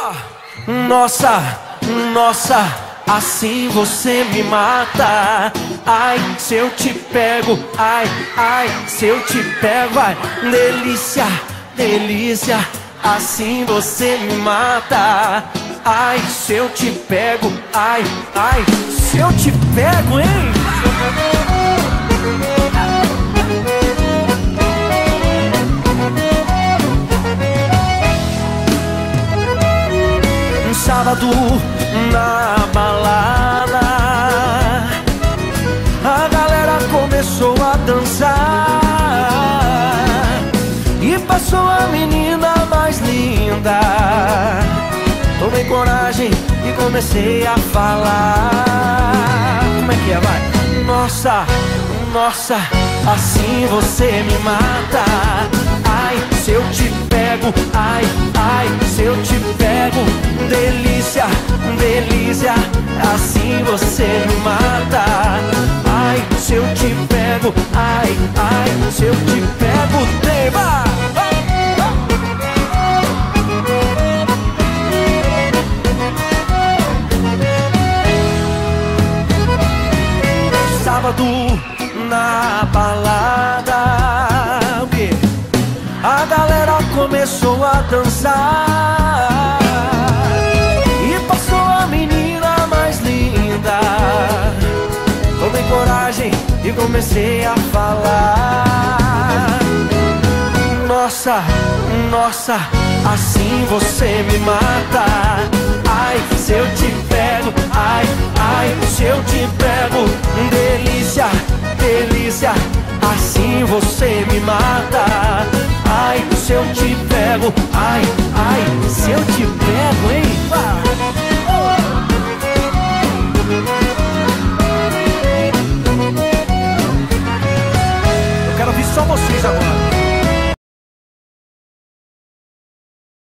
Nossa, nossa, assim você me mata. Ai, se eu te pego, ai, ai, se eu te pego, ai, delícia, delícia, assim você me mata. Ai, se eu te pego, ai, ai, se eu te pego, hein? Um sábado na balada, a galera começou a dançar e passou a menina mais linda. Tomei coragem e comecei a falar. Como é que é, vai? Nossa, nossa, assim você me mata. Ai, se eu te pego, ai, ai, se eu te pego, delícia, delícia, assim você me mata. Ai, se eu te pego, ai, ai, se eu te pego, tema. Sábado na balada, o quê? A galera começou a dançar e passou a menina mais linda. Tomei coragem e comecei a falar. Nossa, nossa, assim você me mata. Ai, se eu te pego, ai, ai, se eu te pego, delícia, delícia, assim você me mata. Ai, se eu te pego, ai, ai, se eu te pego, hein? Eu quero ouvir só vocês agora.